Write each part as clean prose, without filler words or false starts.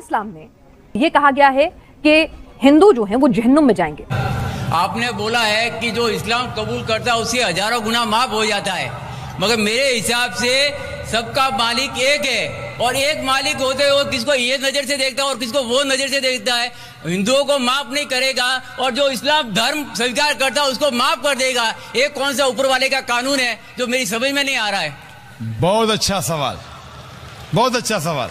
इस्लाम में ये कहा गया है कि हिंदू जो हैं वो जहन्नुम में जाएंगे। आपने बोला है कि जो इस्लाम कबूल करता है उससे हजारों गुना माफ हो जाता है, मगर मेरे हिसाब से सबका मालिक एक है और एक मालिक होते हुए किसको ये नजर से देखता है और किसको वो नजर से देखता है। हिंदुओं को माफ नहीं करेगा और जो इस्लाम धर्म स्वीकार करता है उसको माफ कर देगा। ये कौन सा ऊपर वाले का कानून है जो मेरी समझ में नहीं आ रहा है। बहुत अच्छा सवाल, बहुत अच्छा सवाल।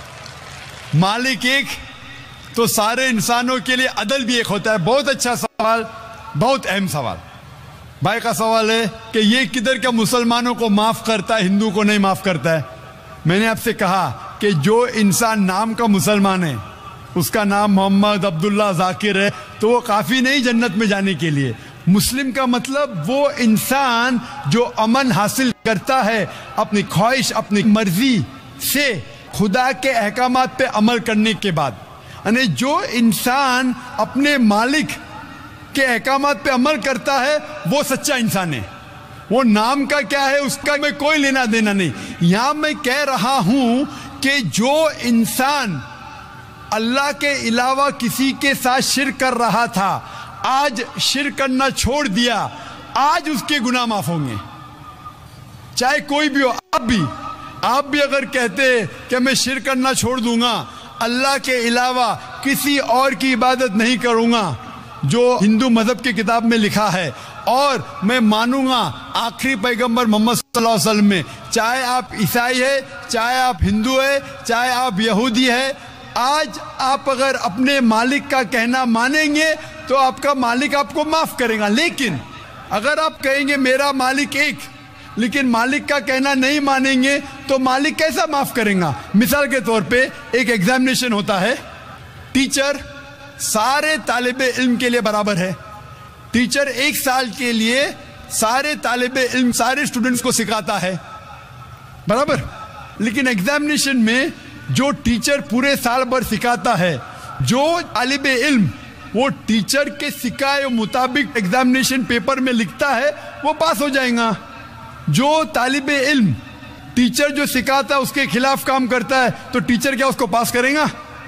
मालिक एक तो सारे इंसानों के लिए अदल भी एक होता है। बहुत अच्छा सवाल, बहुत अहम सवाल। भाई का सवाल है कि ये किधर का मुसलमानों को माफ करता है, हिंदू को नहीं माफ करता है। मैंने आपसे कहा कि जो इंसान नाम का मुसलमान है, उसका नाम मोहम्मद अब्दुल्ला जाकिर है, तो वो काफी नहीं जन्नत में जाने के लिए। मुस्लिम का मतलब वो इंसान जो अमन हासिल करता है अपनी ख्वाहिश अपनी मर्जी से खुदा के अहकामात पे अमल करने के बाद। यानी जो इंसान अपने मालिक के अहकामात पे अमल करता है वो सच्चा इंसान है। वो नाम का क्या है उसका मैं कोई लेना देना नहीं। यहां मैं कह रहा हूं कि जो इंसान अल्लाह के अलावा किसी के साथ शिर्क कर रहा था, आज शिर्क करना छोड़ दिया, आज उसके गुनाह माफ होंगे, चाहे कोई भी हो। आप भी अगर कहते कि मैं शिर्क करना छोड़ दूंगा, अल्लाह के अलावा किसी और की इबादत नहीं करूंगा, जो हिंदू मजहब की किताब में लिखा है, और मैं मानूंगा आखिरी पैगंबर मोहम्मद सल्लल्लाहु अलैहि वसल्लम में, चाहे आप ईसाई है, चाहे आप हिंदू है, चाहे आप यहूदी है, आज आप अगर अपने मालिक का कहना मानेंगे तो आपका मालिक आपको माफ करेगा। लेकिन अगर आप कहेंगे मेरा मालिक एक, लेकिन मालिक का कहना नहीं मानेंगे तो मालिक कैसा माफ करेगा। मिसाल के तौर पे एक एग्जामिनेशन होता है, टीचर सारे तालिबे इल्म के लिए बराबर है। टीचर एक साल के लिए सारे तालिबे इल्म सारे स्टूडेंट्स को सिखाता है, बराबर। लेकिन एग्जामिनेशन में जो टीचर पूरे साल भर सिखाता है, जो तालिबे इल्म वो टीचर के सिखाए मुताबिक एग्जामिनेशन पेपर में लिखता है वो पास हो जाएगा। जो तालिबे इल्म टीचर जो सिखाता है उसके खिलाफ काम करता है तो टीचर क्या उसको पास करेगा?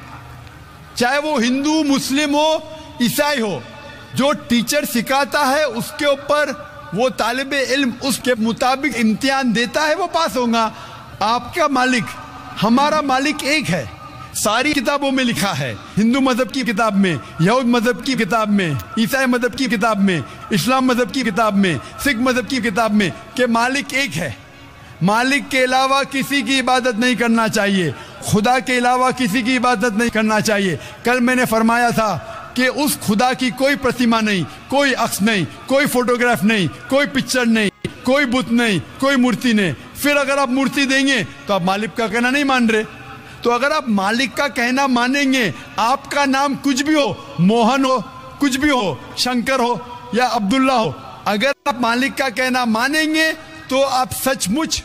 चाहे वो हिंदू मुस्लिम हो ईसाई हो, जो टीचर सिखाता है उसके ऊपर वो तालिबे इल्म उसके मुताबिक इम्तिहान देता है, वो पास होगा। आपका मालिक हमारा मालिक एक है, सारी किताबों में लिखा है, हिंदू मजहब की किताब में, यहूद मजहब की किताब में, ईसाई मजहब की किताब में, इस्लाम मजहब की किताब में, सिख मजहब की किताब में कि मालिक एक है। मालिक के अलावा किसी की इबादत नहीं करना चाहिए, खुदा के अलावा किसी की इबादत नहीं करना चाहिए। कल मैंने फरमाया था कि उस खुदा की कोई प्रतिमा नहीं, कोई अक्स नहीं, कोई फोटोग्राफ नहीं, कोई पिक्चर नहीं, कोई बुत नहीं, कोई मूर्ति नहीं। फिर अगर आप मूर्ति देंगे तो आप मालिक का कहना नहीं मान रहे। तो अगर आप मालिक का कहना मानेंगे, आपका नाम कुछ भी हो, मोहन हो, कुछ भी हो, शंकर हो या अब्दुल्ला हो, अगर आप मालिक का कहना मानेंगे तो आप सचमुच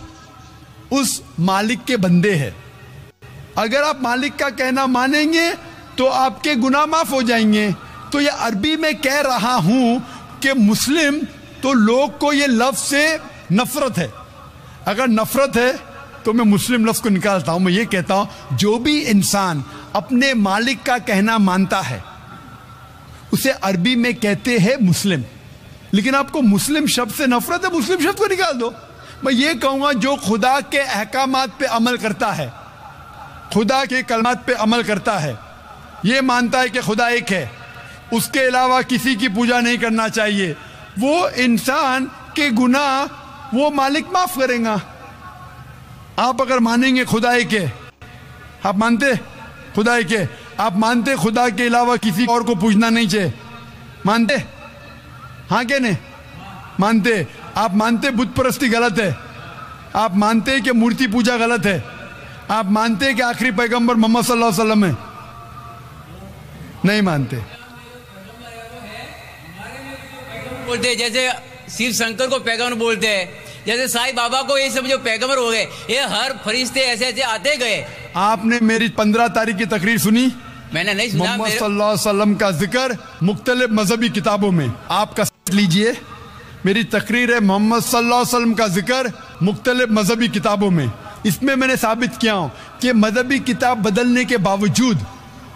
उस मालिक के बंदे हैं। अगर आप मालिक का कहना मानेंगे तो आपके गुनाह माफ हो जाएंगे। तो ये अरबी में कह रहा हूं कि मुस्लिम तो लोग को ये लफ्ज से नफरत है। अगर नफरत है तो मैं मुस्लिम लफ्ज को निकालता हूं, मैं ये कहता हूं जो भी इंसान अपने मालिक का कहना मानता है उसे अरबी में कहते हैं मुस्लिम। लेकिन आपको मुस्लिम शब्द से नफरत है, मुस्लिम शब्द को निकाल दो। मैं ये कहूंगा जो खुदा के अहकामात पे अमल करता है, खुदा के कलमात पे अमल करता है, ये मानता है कि खुदा एक है, उसके अलावा किसी की पूजा नहीं करना चाहिए, वो इंसान के गुनाह वो मालिक माफ करेगा। आप अगर मानेंगे खुदा एक है, आप मानते खुदा एक है, आप मानते खुदा के अलावा किसी और को पूजना नहीं चाहिए, मानते? हाँ क्या नहीं मानते? आप मानते बुत परस्ती गलत है, आप मानते कि मूर्ति पूजा गलत है, आप मानते कि आखिरी पैगंबर मोहम्मद सल्लल्लाहु अलैहि वसल्लम है? नहीं मानते। बोलते जैसे शिव शंकर को पैगंबर बोलते हैं, जैसे साईं बाबा को ये सब जो पैगंबर हो गए, ये हर फरिश्ते ऐसे ऐसे आते गए। आपने मेरी 15 तारीख की तकरीर सुनी? मैंने नहीं सुना। मोहम्मद सल्लल्लाहु अलैहि वसल्लम का जिक्र मुख्तलिफ मजहबी किताबों में, आपका लीजिए मेरी तकरीर है मोहम्मद सल्लल्लाहु अलैहि वसल्लम का जिक्र मुख्तलिफ मजहबी किताबों में। इसमें मैंने साबित किया हूं कि मजहबी किताब बदलने के बावजूद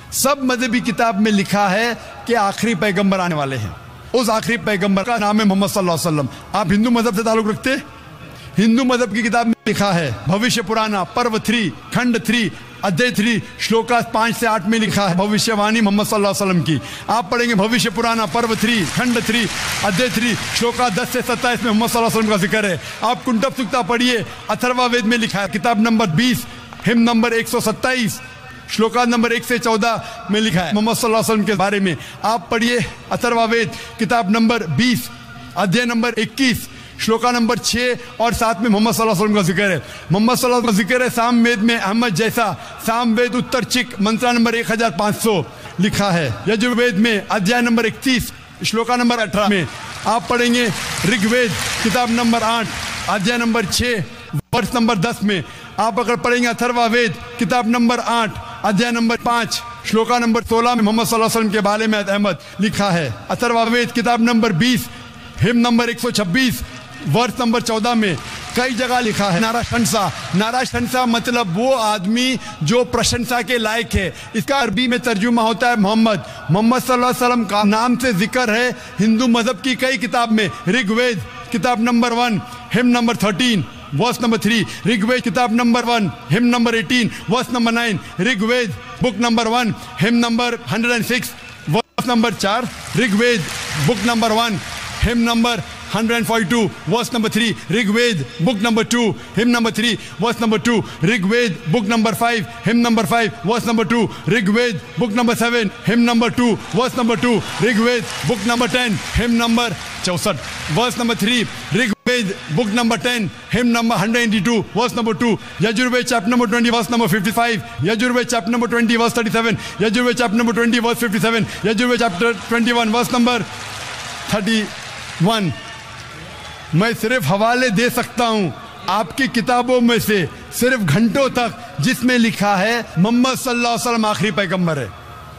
सब मजहबी किताब में लिखा है कि आखिरी पैगंबर आने वाले हैं। उस आखिरी पैगंबर का नाम है मोहम्मद सल्लल्लाहु अलैहि वसल्लम। आप हिंदू मजहब से ताल्लुक रखते? हिंदू मजहब की किताब में लिखा है, भविष्य पुराना पर्व 3 खंड 3 अध्याय 3 श्लोका 5 से 8 में लिखा है भविष्यवाणी मोहम्मद सल्लल्लाहु अलैहि वसल्लम की। आप पढ़ेंगे भविष्य पुराना पर्व 3 खंड 3 अध्याय 3 श्लोका 10 से 27 में मोहम्मद सल्लल्लाहु अलैहि वसल्लम का जिक्र है। आप कुंटब सुक्ता पढ़िए, अथर्ववेद में लिखा है, किताब number 20 hymn number 127 shloka number 1 से 14 में लिखा है मोहम्मद सल्लल्लाहु अलैहि वसल्लम के बारे में। आप पढ़िए अथर्ववेद किताब नंबर 20 अध्याय नंबर 21 श्लोका नंबर 6 और 7 में मोहम्मद सल्लल्लाहु अलैहि वसल्लम का जिक्र है। मोहम्मद सल्लल्लाहु अलैहि वसल्लम का जिक्र है सामवेद में अहमद जैसा, सामवेद उत्तर चिक मंत्रा नंबर 1500 लिखा है। यजुर्वेद में अध्याय नंबर 31 श्लोका नंबर 18 में। आप पढ़ेंगे ऋग्वेद किताब नंबर 8 अध्याय नंबर 6 वर्ष नंबर 10 में। आप अगर पढ़ेंगे अथर्ववेद किताब नंबर 8 अध्याय नंबर 5 श्लोका नंबर 16 में मोहम्मद सल्लल्लाहु अलैहि वसल्लम के बारे में अहमद लिखा है। अथर्ववेद किताब नंबर 20 हिम नंबर 126 वर्ष नंबर 14 में कई जगह लिखा है नाराशंसा। नाराशंसा मतलब वो आदमी जो प्रशंसा के लायक है। इसका अरबी में तर्जुमा होता है मोहम्मद। मोहम्मद सल्लल्लाहु अलैहि वसल्लम का नाम से जिक्र है हिंदू मजहब की कई किताब में। ऋग्वेद किताब number 1 hymn number 13 verse number 3, Rigveda किताब number 1 hymn number 18 verse number 9, Rigveda book number 1 hymn number 106 verse number 4, Rigveda book number 1 hymn number 142 verse number 3, Rigveda book number 2 hymn number 3 verse number 2, Rigveda book number 5 hymn number 5 verse number 2, Rigveda book number 7 hymn number 2 verse number 2, Rigveda book number 10 hymn number 64 verse number 3, Rigveda book number 10 hymn number 182 verse number 2, Yajurveda chapter number 20 verse number 55, Yajurveda chapter number 20 verse 37, Yajurveda chapter number 20 verse 57, Yajurveda chapter 21 verse number 31। मैं सिर्फ हवाले दे सकता हूं आपकी किताबों में से सिर्फ घंटों तक, जिसमें लिखा है मोहम्मद सल्लल्लाहु अलैहि वसल्लम आखिरी पैगंबर है।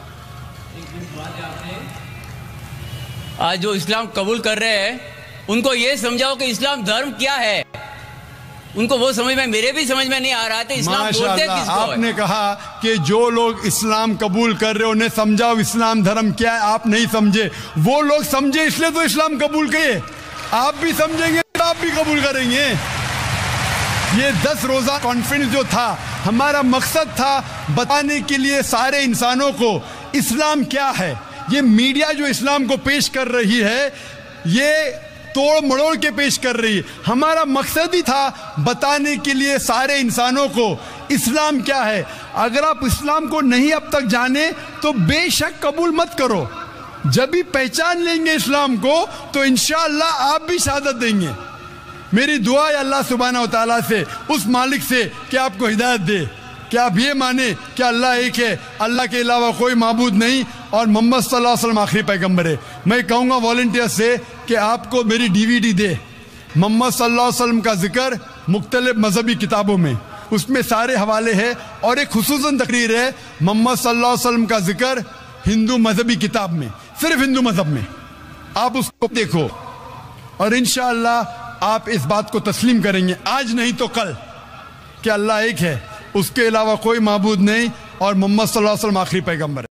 आज जो इस्लाम कबूल कर रहे हैं उनको ये समझाओ कि इस्लाम धर्म क्या है। उनको वो समझ में, मेरे भी समझ में नहीं आ रहा था इस्लाम बोलते किसको है। आपने कहा कि जो लोग इस्लाम कबूल कर रहे हो उन्हें समझाओ इस्लाम धर्म क्या है। आप नहीं समझे, वो लोग समझे इसलिए तो इस्लाम कबूल किए। आप भी समझेंगे तो आप भी कबूल करेंगे। ये 10 रोजा कॉन्फ्रेंस जो था, हमारा मकसद था बताने के लिए सारे इंसानों को इस्लाम क्या है। ये मीडिया जो इस्लाम को पेश कर रही है, ये तोड़ मड़ोड़ के पेश कर रही है। हमारा मकसद ही था बताने के लिए सारे इंसानों को इस्लाम क्या है। अगर आप इस्लाम को नहीं अब तक जाने तो बेशक कबूल मत करो। जब भी पहचान लेंगे इस्लाम को तो इंशाअल्लाह आप भी शहादत देंगे। मेरी दुआ है अल्लाह सुब्हानहू व तआला से, उस मालिक से, कि आपको हिदायत दे कि आप ये माने कि अल्लाह एक है, अल्लाह के अलावा कोई माबूद नहीं और मोहम्मद सल्लल्लाहु अलैहि वसल्लम आखिरी पैगंबर है। मैं कहूँगा वॉलंटियर से कि आपको मेरी DVD दे, मोहम्मद सल्लल्लाहु अलैहि वसल्लम का जिक्र मुख्तलिफ मजहबी किताबों में, उसमें सारे हवाले हैं। और एक खुसूसन तकरीर है मोहम्मद सल्लल्लाहु अलैहि वसल्लम का जिक्र हिंदू मजहबी किताब में, सिर्फ हिंदू मजहब में। आप उसको देखो और इंशाअल्लाह आप इस बात को तस्लीम करेंगे, आज नहीं तो कल, कि अल्लाह एक है, उसके अलावा कोई माबूद नहीं और मोहम्मद सल्लल्लाहु अलैहि वसल्लम आखिरी पैगंबर है।